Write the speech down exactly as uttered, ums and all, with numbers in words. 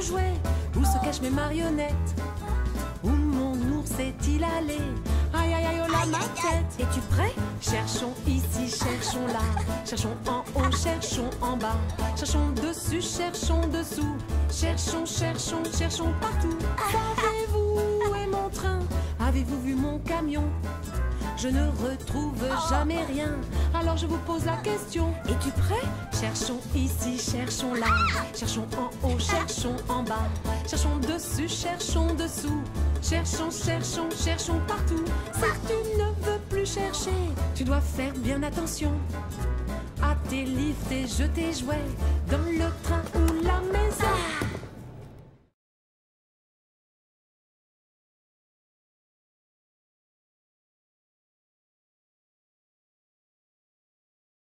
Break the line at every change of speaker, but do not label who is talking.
jouets? Où se cachent mes marionnettes? Où mon ours est-il allé? Aïe aïe aïe, oh là ma tête! Es-tu prêt? Cherchons ici, cherchons là, cherchons en haut, cherchons en bas, cherchons dessus, cherchons dessous, cherchons, cherchons, cherchons partout. Savez-vous où est mon train? Avez-vous vu mon camion? Je ne retrouve jamais rien, alors je vous pose la question. Es-tu prêt? Cherchons ici, cherchons là, cherchons en haut, cherchons en bas, cherchons dessus, cherchons dessous, cherchons, cherchons, cherchons partout. Si tu ne veux plus chercher, tu dois faire bien attention à tes livres, tes jeux, tes jouets, dans le train ou la maison.